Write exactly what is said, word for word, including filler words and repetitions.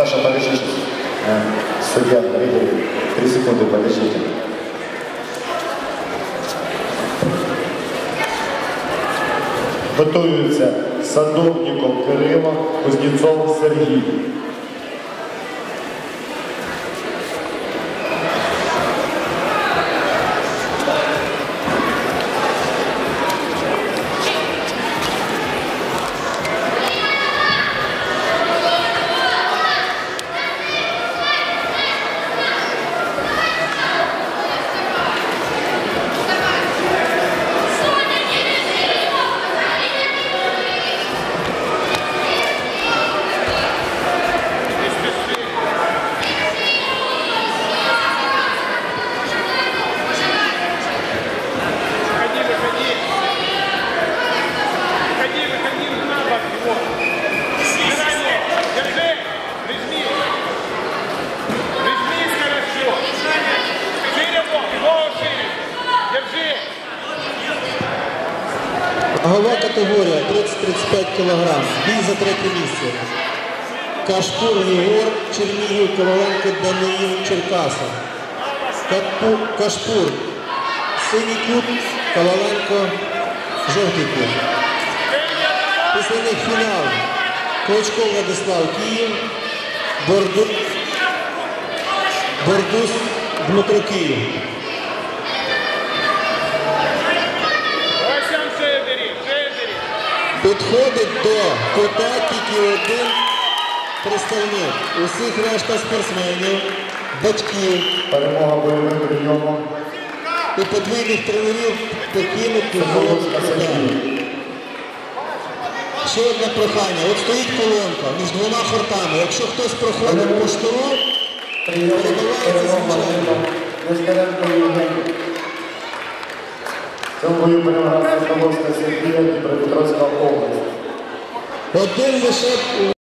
Саша, подожди. Судья, видели? Три секунды, подождите. Готуються Садовников Кирило, Кузнєцов Сергій. Вагова категорія тридцять тридцять п'ять кілограм. Бій за третє місце. Кашпур Єгор, Чернігів, Коваленко Даниїл, Черкаса. Кашпур синій кут, Коваленко жовтий кут. Після них фінал. Клочков Владислав Київ, Борду... Бордус Дмитро Київ. Підходить до кота тільки один представник. Усіх решта спортсменів, батьків. Перемога бойовим прийомом. І подвійних тренерів покинуть його. Ще одне прохання. От стоїть колонка між двома фортами. Якщо хтось проходить по штуру, перебувається звичайно. В цьому бою перемагав Соколовська Сергія, Дніпропетровська область. Один лише